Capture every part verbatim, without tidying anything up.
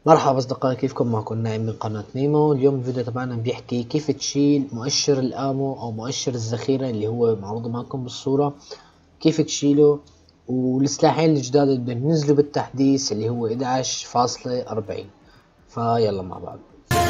مرحبا اصدقائي، كيفكم؟ معكم نايم من قناة نيمو. اليوم الفيديو تبعنا بيحكي كيف تشيل مؤشر الامو او مؤشر الذخيرة اللي هو معروض معكم بالصورة، كيف تشيله، والسلاحين الجداد اللي بنزلوا بالتحديث اللي هو احد عشر فاصلة أربعين. فيلا مع بعض.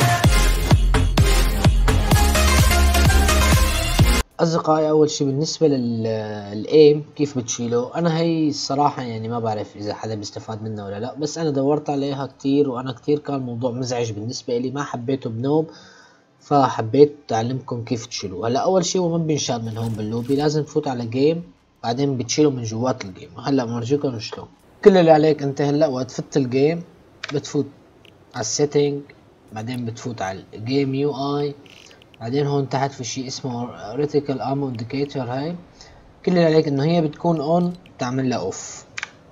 اصدقائي، اول شي بالنسبة للايم كيف بتشيله، انا هي الصراحة يعني ما بعرف اذا حدا بيستفاد منها ولا لا، بس انا دورت عليها كتير وانا كتير كان الموضوع مزعج بالنسبة لي، ما حبيته بنوب، فحبيت اعلمكم كيف تشيلوه. هلا اول شي هو ما بينشال من هون باللوبي، لازم تفوت على جيم بعدين بتشيله من جوات الجيم. هلا بورجيكم شلون. كل اللي عليك انت هلا وقت تفت الجيم بتفوت على السيتنج، بعدين بتفوت على الجيم يو اي، بعدين هون تحت في شيء اسمه ريتيكال امو انديكيتور. هاي كل اللي عليك انه هي بتكون اون بتعمل لها اوف.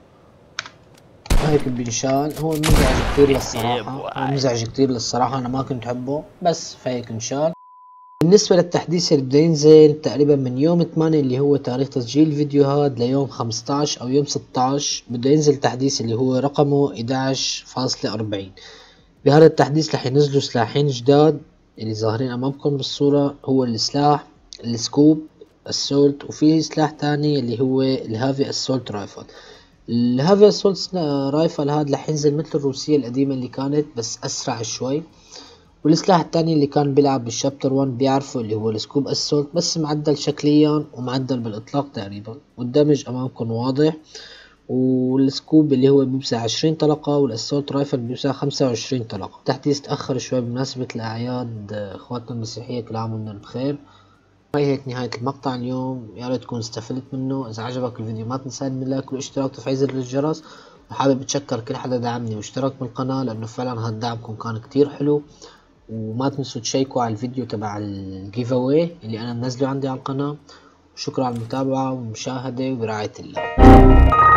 هيك بينشال. هو مزعج كتير للصراحة، هو مزعج كتير للصراحة، انا ما كنت احبه بس فهيك انشال. بالنسبة للتحديث اللي بده ينزل تقريبا من يوم ثمانية اللي هو تاريخ تسجيل الفيديو هاد ليوم خمسطعش او يوم ستطعش بده ينزل تحديث اللي هو رقمه احد عشر فاصلة أربعين. بهذا التحديث رح ينزلوا سلاحين جداد اللي ظاهرين امامكم بالصورة، هو السلاح السكوب السولت، وفي سلاح تاني اللي هو الهافي السولت رايفل. الهافي السولت رايفل هاد رح ينزل مثل الروسية القديمة اللي كانت بس اسرع شوي، والسلاح التاني اللي كان بيلعب بالشابتر واحد بيعرفه اللي هو السكوب اسولت، بس معدل شكليا ومعدل بالاطلاق تقريبا، والدمج امامكم واضح. والسكوب اللي هو بيوسع عشرين طلقة، والاسولت رايفل بيوسع خمسة وعشرين طلقة. تحديث تأخر شوي بمناسبة الاعياد، اخواتنا المسيحية كل عام وانتم بخير. هاي هيك نهاية المقطع اليوم، يا ريت تكون استفدت منه. اذا عجبك الفيديو ما تنسى من لايك والاشتراك وتفعيل زر الجرس، وحابب اتشكر كل حدا دعمني واشترك بالقناة لانه فعلا هاد دعمكم كان كتير حلو. وما تنسوا تشيكوا على الفيديو تبع الجيف اواي اللي انا منزله عندي على القناة. شكرا على المتابعة والمشاهدة وبرعاية الله.